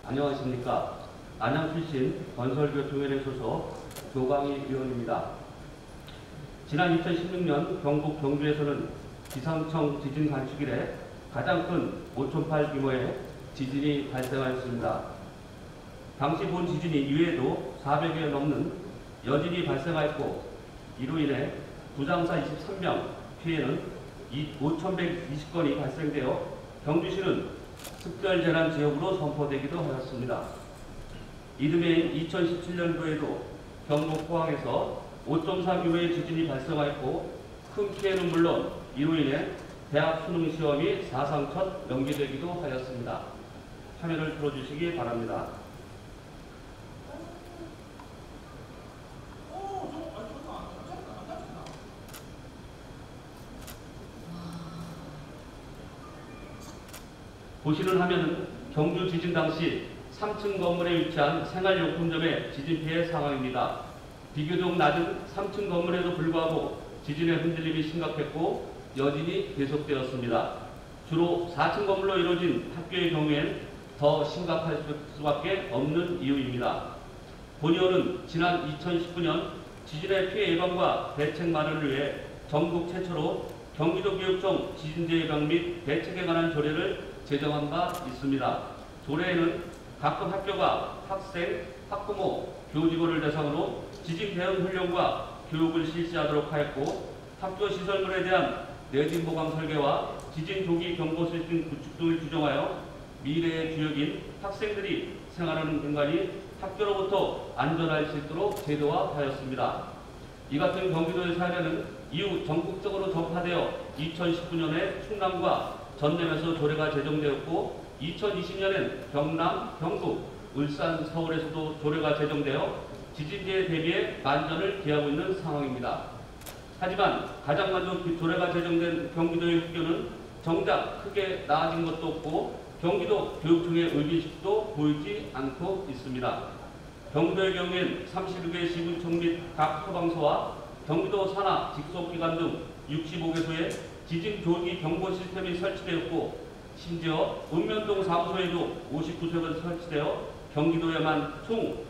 안녕하십니까. 안양 출신 건설교통위원회 소속 조광희 의원입니다. 지난 2016년 경북 경주에서는 기상청 지진 관측 이래 가장 큰 5.8 규모의 지진이 발생하였습니다. 당시 본 지진이 이외에도 400여 넘는 여진이 발생하였고, 이로 인해 부상자 23명, 피해는 5,120건이 발생되어 경주시는 특별재난지역으로 선포되기도 하였습니다. 이듬해인 2017년도에도 경북 포항에서 5.4 규모의 지진이 발생하였고, 큰 피해는 물론 이로 인해 대학 수능 시험이 사상 첫 연기되기도 하였습니다. 화면을 틀어주시기 바랍니다. 보시는 화면은 경주 지진 당시 3층 건물에 위치한 생활용품점의 지진 피해 상황입니다. 비교적 낮은 3층 건물에도 불구하고 지진의 흔들림이 심각했고 여진이 계속되었습니다. 주로 4층 건물로 이루어진 학교의 경우엔 더 심각할 수밖에 없는 이유입니다. 본 의원은 지난 2019년 지진의 피해 예방과 대책 마련을 위해 전국 최초로 경기도교육청 지진재 예방 및 대책에 관한 조례를 제정한 바 있습니다. 조례에는 각급 학교가 학생, 학부모, 교직원을 대상으로 지진 대응 훈련과 교육을 실시하도록 하였고, 학교 시설물에 대한 내진 보강 설계와 지진 조기 경보 시스템 구축 등을 규정하여 미래의 주역인 학생들이 생활하는 공간이 학교로부터 안전할 수 있도록 제도화하였습니다. 이 같은 경기도의 사례는 이후 전국적으로 전파되어 2019년에 충남과 전남에서 조례가 제정되었고, 2020년엔 경남, 경북, 울산, 서울에서도 조례가 제정되어 지진재에 대비해 만전을 기하고 있는 상황입니다. 하지만 가장 먼저 조례가 제정된 경기도의 학교는 정작 크게 나아진 것도 없고 경기도 교육청의 의기식도 보이지 않고 있습니다. 경기도의 경우엔 32개 시군청 및 각 소방서와 경기도 산하 직속기관 등 65개소에 지진 조기 경보 시스템이 설치되었고, 심지어 읍면동 사무소에도 59석은 설치되어 경기도에만 총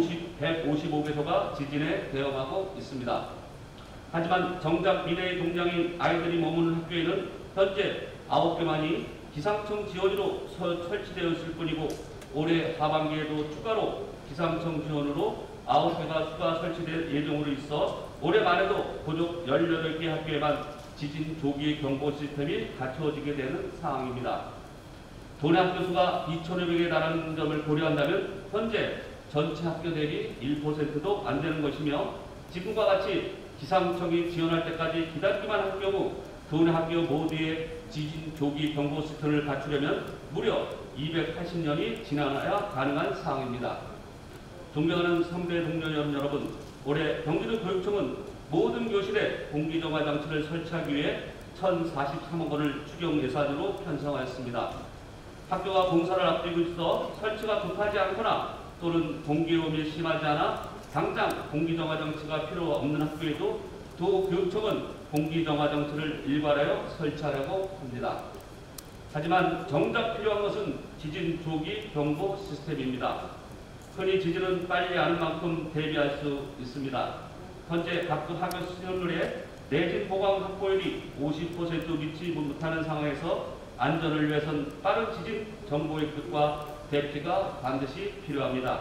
155개소가 지진에 대응하고 있습니다. 하지만 정작 미래의 동장인 아이들이 머무는 학교에는 현재 9개만이 기상청 지원으로 설치되었을 뿐이고, 올해 하반기에도 추가로 기상청 지원으로 9개가 추가 설치될 예정으로 있어 올해 말에도 고작 18개 학교에만 지진 조기 경보 시스템이 갖추어지게 되는 상황입니다. 도내 학교 수가 2,500에 달하는 점을 고려한다면 현재 전체 학교 대비 1%도 안 되는 것이며, 지금과 같이 기상청이 지원할 때까지 기다리기만 할 경우 도내 학교 모두의 지진 조기 경보 시스템을 갖추려면 무려 280년이 지나야 가능한 상황입니다. 존경하는 선배 동료 여러분, 올해 경기도 교육청은 모든 교실에 공기정화 장치를 설치하기 위해 1,043억 원을 추경 예산으로 편성하였습니다. 학교가 공사를 앞두고 있어 설치가 급하지 않거나 또는 공기오염이 심하지 않아 당장 공기정화 장치가 필요 없는 학교에도 도교육청은 공기정화 장치를 일괄하여 설치하려고 합니다. 하지만 정작 필요한 것은 지진 조기 경보 시스템입니다. 흔히 지진은 빨리 아는 만큼 대비할 수 있습니다. 현재 각급 학교 시설물의 내진 보강 확보율이 50% 미치지 못하는 상황에서 안전을 위해선 빠른 지진 정보 획득과 대피가 반드시 필요합니다.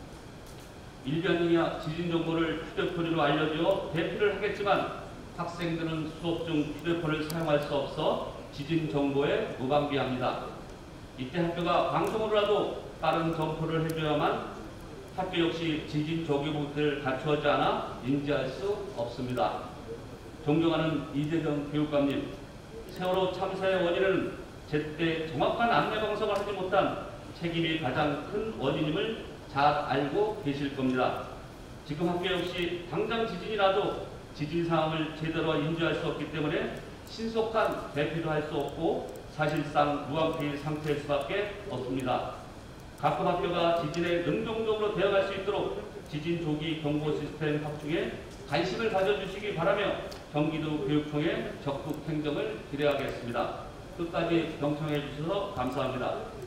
일반인이야 지진 정보를 휴대폰으로 알려주어 대피를 하겠지만 학생들은 수업 중 휴대폰을 사용할 수 없어 지진 정보에 무방비합니다. 이때 학교가 방송으로라도 빠른 점포를 해줘야만 학교 역시 지진 조기 부분을 갖추어지 않아 인지할 수 없습니다. 존경하는 이재정 교육감님, 세월호 참사의 원인은 제때 정확한 안내 방송을 하지 못한 책임이 가장 큰 원인임을 잘 알고 계실 겁니다. 지금 학교 역시 당장 지진이라도 지진 상황을 제대로 인지할 수 없기 때문에 신속한 대피도 할 수 없고 사실상 무방비 상태일 수밖에 없습니다. 각급 학교가 지진에 능동적으로 대응할 수 있도록 지진 조기 경보 시스템 확충에 관심을 가져주시기 바라며 경기도 교육청의 적극 행정을 기대하겠습니다. 끝까지 경청해 주셔서 감사합니다.